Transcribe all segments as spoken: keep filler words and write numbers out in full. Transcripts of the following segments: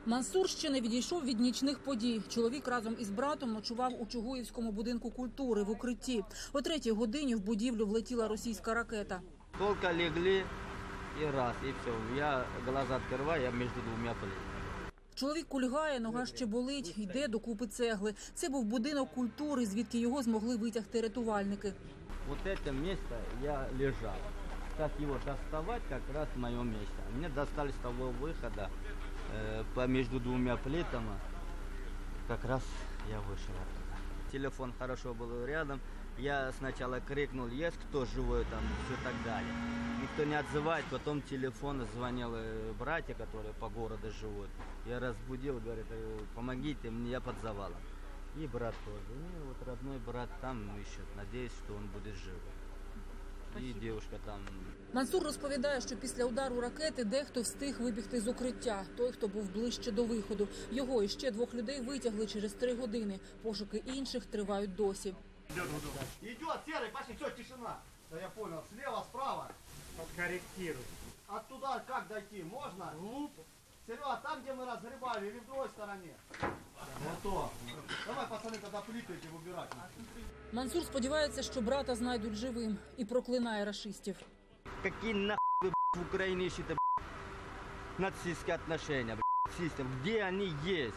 Мансур ще не відійшов від нічних подій. Чоловік разом із братом ночував у Чугуївському будинку культури в укритті. О третій годині в будівлю влетіла російська ракета. Тільки лягли і раз, і все. Я глаза відкриваю, я між двома плитами. Чоловік кульгає, нога ще болить, йде до купи цегли. Це був будинок культури, звідки його змогли витягти рятувальники. Вот это место я лежал. Как его доставать, как раз в моем месте. Мне достали с того выхода э, по между двумя плитами. Как раз я вышел оттуда. Телефон хорошо был рядом. Я сначала крикнул, есть кто живой там, все так далее. Никто не отзывает, потом телефон звонил братья, которые по городу живут. Я разбудил, говорит, помогите мне, я под завалом. И брат тоже. И вот родной брат там ищет. Надеюсь, что он будет жив. І дівчинка там. Мансур розповідає, що після удару ракети дехто встиг вибігти з укриття. Той, хто був ближче до виходу. Його і ще двох людей витягли через три години. Пошуки інших тривають досі. Идет, серый, пошли, все, тишина. Да я понял, слева, справа. Подкорректируй. Оттуда как дойти, можно? Глупо. Серега, там, где мы разгребали, или в другой стороне? Готово. Давай, пацаны, тогда плиты эти выбирать. Мансур сподівається, що брата знайдуть живим і проклинає рашистів. Какие нахуй вы в Украине ищете нацистские отношения, систем? Где они есть?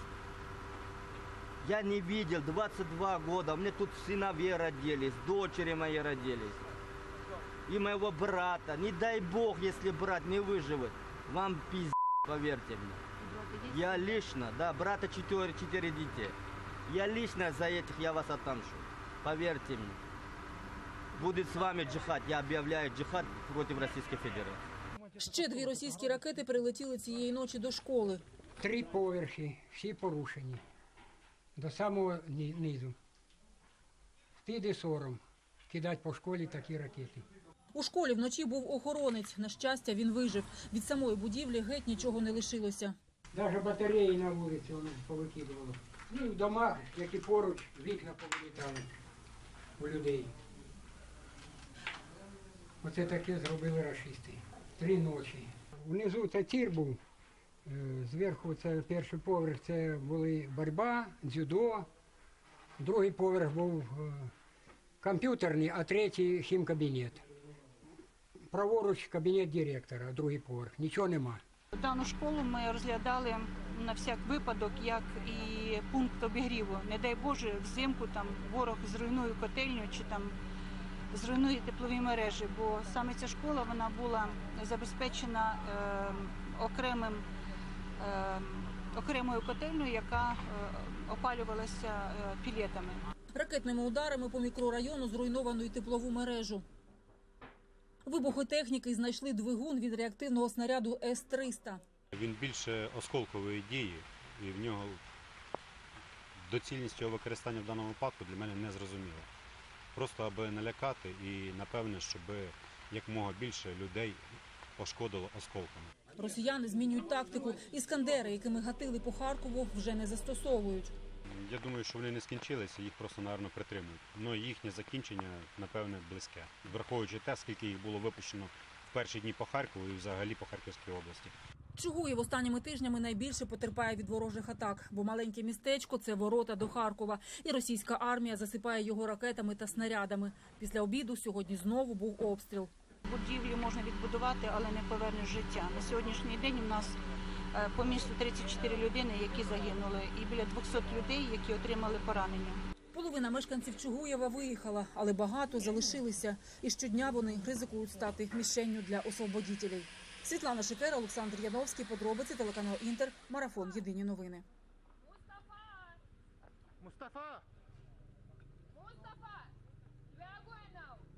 Я не видел, двадцать два года, у меня тут сыновья родились, дочери мои родились. И моего брата. Не дай бог, если брат не выживет. Вам пиздец, поверьте мне. Я лично, да, брата четыре, четыре детей. Я лично за этих я вас отомщу. Поверьте мне. Будет с вами джихад. Я объявляю джихад против Российской Федерации. Ще дві російські ракети прилетіли цієї ночі до школи. Три поверхи, всі порушені. До самого низу. Стид і сором кидати по школі такі ракети. У школі вночі був охоронець. На щастя, він вижив. Від самої будівлі геть нічого не лишилося. Навіть батареї на вулиці воно повикидувало. Ну і в домах, які поруч, вікна повилітали у людей. Оце таке зробили рашисти. Три ночі. Внизу це тір був, зверху це перший поверх, це були боротьба, дзюдо. Другий поверх був комп'ютерний, а третій хімкабінет. Праворуч кабінет директора, другий поверх. Нічого нема. Дану школу ми розглядали на всяк випадок, як і пункт обігріву. Не дай Боже, взимку там ворог зруйнує котельню чи там зруйнує теплові мережі, бо саме ця школа вона була забезпечена е, окремим, е, окремою котельною, яка е, опалювалася е, пілетами. Ракетними ударами по мікрорайону зруйновано й теплову мережу. Вибухотехніки знайшли двигун від реактивного снаряду С триста. Він більше осколкової дії, і в нього доцільність його використання в даному випадку для мене не зрозуміла. Просто аби налякати і, напевне, щоб якомога більше людей пошкодило осколками. Росіяни змінюють тактику. Іскандери, якими гатили по Харкову, вже не застосовують. Я думаю, що вони не скінчилися, їх просто, напевно, притримують. Але їхнє закінчення, напевне, близьке. Враховуючи те, скільки їх було випущено в перші дні по Харкову і взагалі по Харківській області. Чугуїв останніми тижнями найбільше потерпає від ворожих атак, бо маленьке містечко – це ворота до Харкова. І російська армія засипає його ракетами та снарядами. Після обіду сьогодні знову був обстріл. Будівлі можна відбудувати, але не повернеш життя. На сьогоднішній день у нас по місту тридцять чотири людини, які загинули, і біля двохсот людей, які отримали поранення. Половина мешканців Чугуєва виїхала, але багато залишилися. І щодня вони ризикують стати мішенню для освободітелів. Світлана Шикера, Олександр Яновський, подробиці, телеканал Інтер, марафон «Єдині новини». Мустафа! Мустафа! You are going now.